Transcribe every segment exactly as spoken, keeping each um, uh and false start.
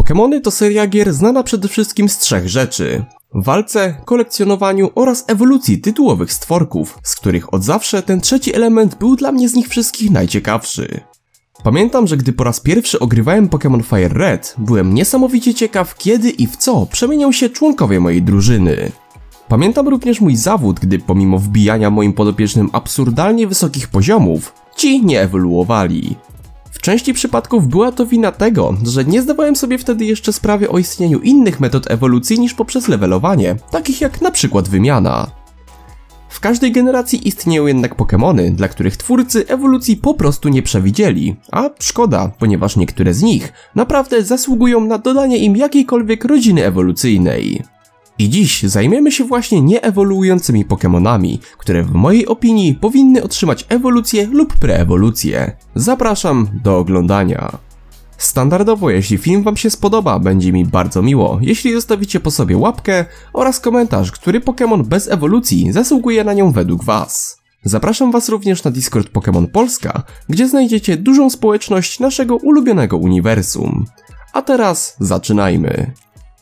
Pokémony to seria gier znana przede wszystkim z trzech rzeczy: walce, kolekcjonowaniu oraz ewolucji tytułowych stworków, z których od zawsze ten trzeci element był dla mnie z nich wszystkich najciekawszy. Pamiętam, że gdy po raz pierwszy ogrywałem Pokémon Fire Red, byłem niesamowicie ciekaw, kiedy i w co przemienią się członkowie mojej drużyny. Pamiętam również mój zawód, gdy pomimo wbijania moim podopiecznym absurdalnie wysokich poziomów, ci nie ewoluowali. W części przypadków była to wina tego, że nie zdawałem sobie wtedy jeszcze sprawy o istnieniu innych metod ewolucji niż poprzez levelowanie, takich jak na przykład wymiana. W każdej generacji istnieją jednak Pokémony, dla których twórcy ewolucji po prostu nie przewidzieli, a szkoda, ponieważ niektóre z nich naprawdę zasługują na dodanie im jakiejkolwiek rodziny ewolucyjnej. I dziś zajmiemy się właśnie nieewoluującymi Pokémonami, które w mojej opinii powinny otrzymać ewolucję lub preewolucję. Zapraszam do oglądania. Standardowo, jeśli film wam się spodoba, będzie mi bardzo miło, jeśli zostawicie po sobie łapkę oraz komentarz, który Pokémon bez ewolucji zasługuje na nią według was. Zapraszam was również na Discord Pokémon Polska, gdzie znajdziecie dużą społeczność naszego ulubionego uniwersum. A teraz zaczynajmy.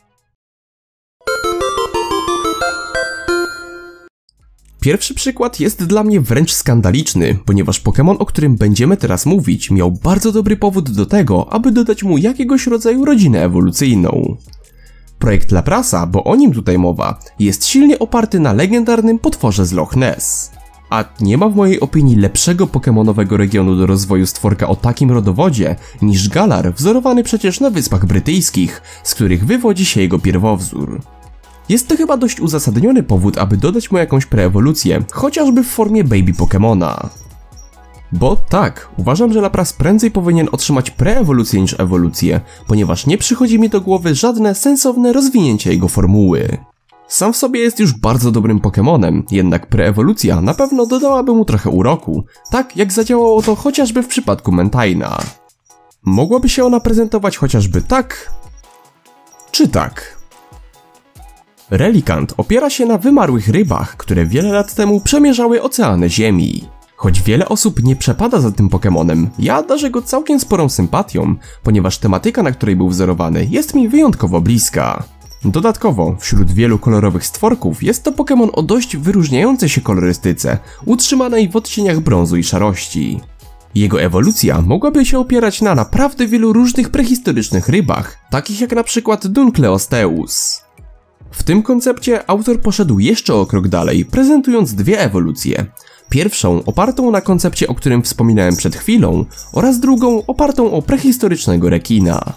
Pierwszy przykład jest dla mnie wręcz skandaliczny, ponieważ Pokémon, o którym będziemy teraz mówić, miał bardzo dobry powód do tego, aby dodać mu jakiegoś rodzaju rodzinę ewolucyjną. Projekt Laprasa, bo o nim tutaj mowa, jest silnie oparty na legendarnym potworze z Loch Ness. A nie ma w mojej opinii lepszego pokemonowego regionu do rozwoju stworka o takim rodowodzie niż Galar, wzorowany przecież na Wyspach Brytyjskich, z których wywodzi się jego pierwowzór. Jest to chyba dość uzasadniony powód, aby dodać mu jakąś preewolucję, chociażby w formie baby Pokemona. Bo tak, uważam, że Lapras prędzej powinien otrzymać preewolucję niż ewolucję, ponieważ nie przychodzi mi do głowy żadne sensowne rozwinięcie jego formuły. Sam w sobie jest już bardzo dobrym Pokemonem, jednak preewolucja na pewno dodałaby mu trochę uroku, tak jak zadziałało to chociażby w przypadku Mentaina. Mogłaby się ona prezentować chociażby tak, czy tak. Relicanth opiera się na wymarłych rybach, które wiele lat temu przemierzały oceany Ziemi. Choć wiele osób nie przepada za tym Pokemonem, ja darzę go całkiem sporą sympatią, ponieważ tematyka, na której był wzorowany, jest mi wyjątkowo bliska. Dodatkowo, wśród wielu kolorowych stworków jest to Pokémon o dość wyróżniającej się kolorystyce, utrzymanej w odcieniach brązu i szarości. Jego ewolucja mogłaby się opierać na naprawdę wielu różnych prehistorycznych rybach, takich jak na przykład Dunkleosteus. W tym koncepcie autor poszedł jeszcze o krok dalej, prezentując dwie ewolucje. Pierwszą opartą na koncepcie, o którym wspominałem przed chwilą, oraz drugą opartą o prehistorycznego rekina.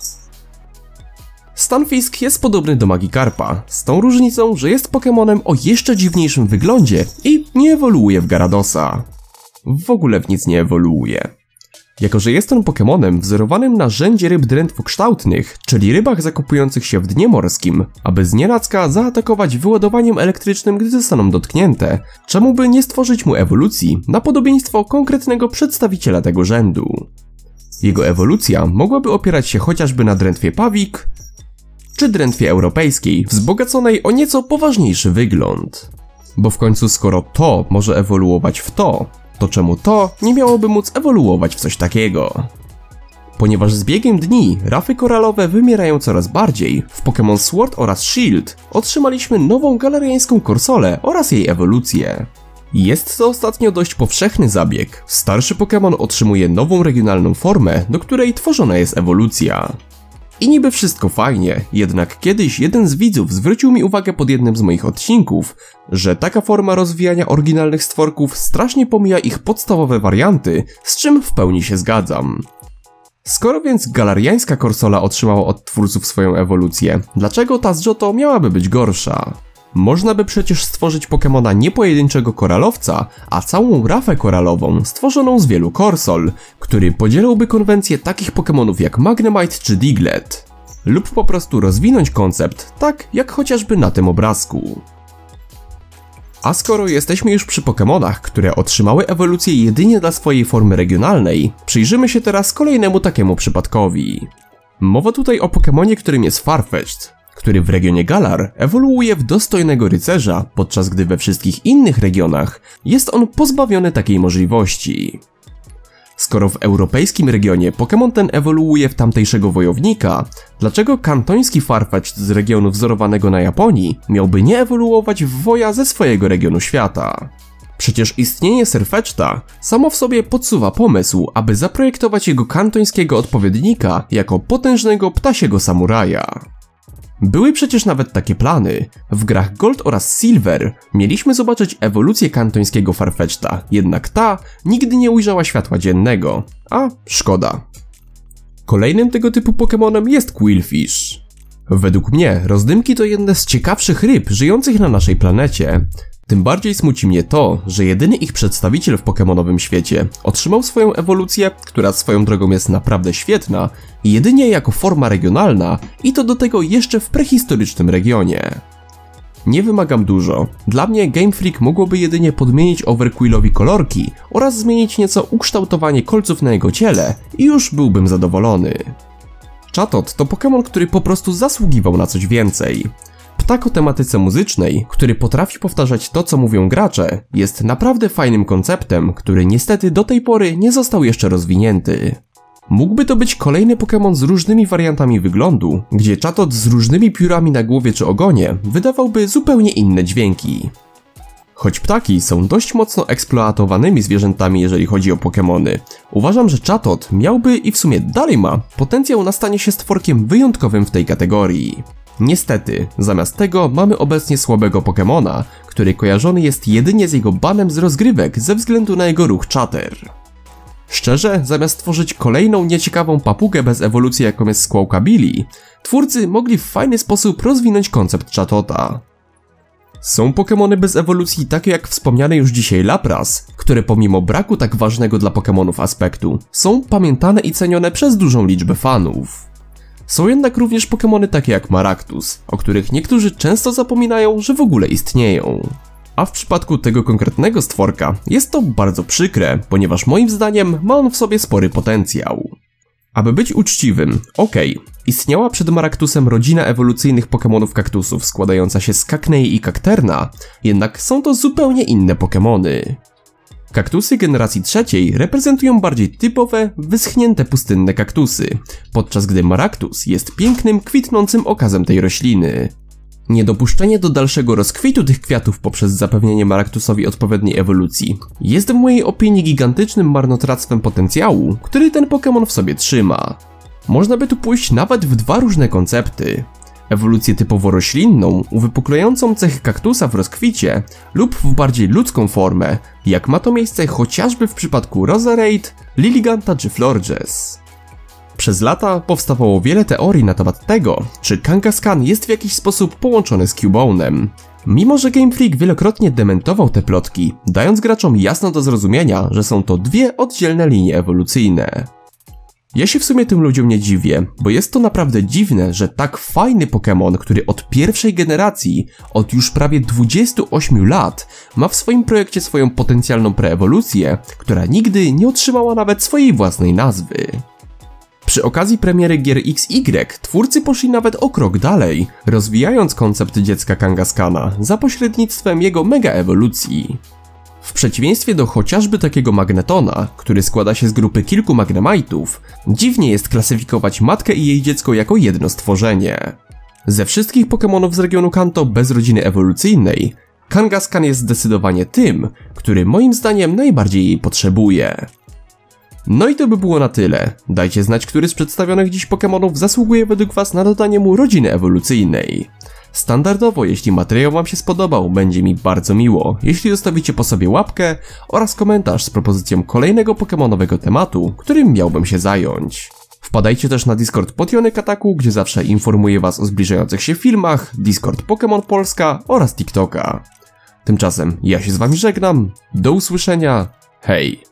Stunfisk jest podobny do Magikarpa, z tą różnicą, że jest Pokemonem o jeszcze dziwniejszym wyglądzie i nie ewoluuje w Gyaradosa. W ogóle w nic nie ewoluuje. Jako że jest on Pokemonem wzorowanym na rzędzie ryb drętwokształtnych, czyli rybach zakopujących się w dnie morskim, aby znienacka zaatakować wyładowaniem elektrycznym, gdy zostaną dotknięte, czemu by nie stworzyć mu ewolucji na podobieństwo konkretnego przedstawiciela tego rzędu. Jego ewolucja mogłaby opierać się chociażby na drętwie pawik, czy drętwie europejskiej, wzbogaconej o nieco poważniejszy wygląd. Bo w końcu skoro to może ewoluować w to, to czemu to nie miałoby móc ewoluować w coś takiego? Ponieważ z biegiem dni rafy koralowe wymierają coraz bardziej, w Pokémon Sword oraz Shield otrzymaliśmy nową galariańską korsolę oraz jej ewolucję. Jest to ostatnio dość powszechny zabieg. Starszy Pokémon otrzymuje nową regionalną formę, do której tworzona jest ewolucja. I niby wszystko fajnie, jednak kiedyś jeden z widzów zwrócił mi uwagę pod jednym z moich odcinków, że taka forma rozwijania oryginalnych stworków strasznie pomija ich podstawowe warianty, z czym w pełni się zgadzam. Skoro więc galariańska korsola otrzymała od twórców swoją ewolucję, dlaczego ta z Johto miałaby być gorsza? Można by przecież stworzyć Pokemona nie pojedynczego koralowca, a całą rafę koralową stworzoną z wielu korsol, który podzielałby konwencję takich Pokemonów jak Magnemite czy Diglett. Lub po prostu rozwinąć koncept, tak jak chociażby na tym obrazku. A skoro jesteśmy już przy Pokemonach, które otrzymały ewolucję jedynie dla swojej formy regionalnej, przyjrzymy się teraz kolejnemu takiemu przypadkowi. Mowa tutaj o Pokemonie, którym jest Farfetch'd, który w regionie Galar ewoluuje w dostojnego rycerza, podczas gdy we wszystkich innych regionach jest on pozbawiony takiej możliwości. Skoro w europejskim regionie Pokémon ten ewoluuje w tamtejszego wojownika, dlaczego kantoński Farfetch'd z regionu wzorowanego na Japonii miałby nie ewoluować w woja ze swojego regionu świata? Przecież istnienie Sirfetch'da samo w sobie podsuwa pomysł, aby zaprojektować jego kantońskiego odpowiednika jako potężnego ptasiego samuraja. Były przecież nawet takie plany. W grach Gold oraz Silver mieliśmy zobaczyć ewolucję kantońskiego Farfetch'da, jednak ta nigdy nie ujrzała światła dziennego, a szkoda. Kolejnym tego typu Pokémonem jest Qwilfish. Według mnie rozdymki to jedne z ciekawszych ryb żyjących na naszej planecie. Tym bardziej smuci mnie to, że jedyny ich przedstawiciel w pokemonowym świecie otrzymał swoją ewolucję, która swoją drogą jest naprawdę świetna, jedynie jako forma regionalna i to do tego jeszcze w prehistorycznym regionie. Nie wymagam dużo. Dla mnie Game Freak mogłoby jedynie podmienić Overquillowi kolorki oraz zmienić nieco ukształtowanie kolców na jego ciele i już byłbym zadowolony. Chatot to Pokémon, który po prostu zasługiwał na coś więcej. Ptak o tematyce muzycznej, który potrafi powtarzać to, co mówią gracze, jest naprawdę fajnym konceptem, który niestety do tej pory nie został jeszcze rozwinięty. Mógłby to być kolejny Pokémon z różnymi wariantami wyglądu, gdzie Chatot z różnymi piórami na głowie czy ogonie wydawałby zupełnie inne dźwięki. Choć ptaki są dość mocno eksploatowanymi zwierzętami, jeżeli chodzi o Pokémony, uważam, że Chatot miałby i w sumie dalej ma potencjał na stanie się stworkiem wyjątkowym w tej kategorii. Niestety, zamiast tego mamy obecnie słabego Pokémona, który kojarzony jest jedynie z jego banem z rozgrywek ze względu na jego ruch Chatter. Szczerze, zamiast tworzyć kolejną nieciekawą papugę bez ewolucji, jaką jest Squawkabilly, twórcy mogli w fajny sposób rozwinąć koncept Chatota. Są Pokémony bez ewolucji takie jak wspomniany już dzisiaj Lapras, które pomimo braku tak ważnego dla Pokémonów aspektu, są pamiętane i cenione przez dużą liczbę fanów. Są jednak również Pokémony takie jak Maractus, o których niektórzy często zapominają, że w ogóle istnieją. A w przypadku tego konkretnego stworka jest to bardzo przykre, ponieważ moim zdaniem ma on w sobie spory potencjał. Aby być uczciwym, okej, okay, istniała przed Maractusem rodzina ewolucyjnych Pokémonów kaktusów składająca się z Kaknei i Kakterna, jednak są to zupełnie inne Pokémony. Kaktusy generacji trzeciej reprezentują bardziej typowe, wyschnięte pustynne kaktusy, podczas gdy Maractus jest pięknym, kwitnącym okazem tej rośliny. Niedopuszczenie do dalszego rozkwitu tych kwiatów poprzez zapewnienie Maractusowi odpowiedniej ewolucji jest w mojej opinii gigantycznym marnotrawstwem potencjału, który ten Pokémon w sobie trzyma. Można by tu pójść nawet w dwa różne koncepty. Ewolucję typowo roślinną, uwypuklającą cechy kaktusa w rozkwicie lub w bardziej ludzką formę, jak ma to miejsce chociażby w przypadku Roserade, Lilliganta czy Florges. Przez lata powstawało wiele teorii na temat tego, czy Kangaskhan jest w jakiś sposób połączony z Cubone'em. Mimo że Game Freak wielokrotnie dementował te plotki, dając graczom jasno do zrozumienia, że są to dwie oddzielne linie ewolucyjne. Ja się w sumie tym ludziom nie dziwię, bo jest to naprawdę dziwne, że tak fajny Pokémon, który od pierwszej generacji, od już prawie dwudziestu ośmiu lat, ma w swoim projekcie swoją potencjalną preewolucję, która nigdy nie otrzymała nawet swojej własnej nazwy. Przy okazji premiery gier X Y twórcy poszli nawet o krok dalej, rozwijając koncept dziecka Kangaskana za pośrednictwem jego mega ewolucji. W przeciwieństwie do chociażby takiego Magnetona, który składa się z grupy kilku Magnemite'ów, dziwnie jest klasyfikować matkę i jej dziecko jako jedno stworzenie. Ze wszystkich Pokémonów z regionu Kanto bez rodziny ewolucyjnej, Kangaskhan jest zdecydowanie tym, który moim zdaniem najbardziej jej potrzebuje. No i to by było na tyle. Dajcie znać, który z przedstawionych dziś Pokémonów zasługuje według was na dodanie mu rodziny ewolucyjnej. Standardowo, jeśli materiał wam się spodobał, będzie mi bardzo miło, jeśli zostawicie po sobie łapkę oraz komentarz z propozycją kolejnego pokemonowego tematu, którym miałbym się zająć. Wpadajcie też na Discord Potionek Ataku, gdzie zawsze informuję was o zbliżających się filmach, Discord Pokémon Polska oraz TikToka. Tymczasem ja się z wami żegnam, do usłyszenia, hej!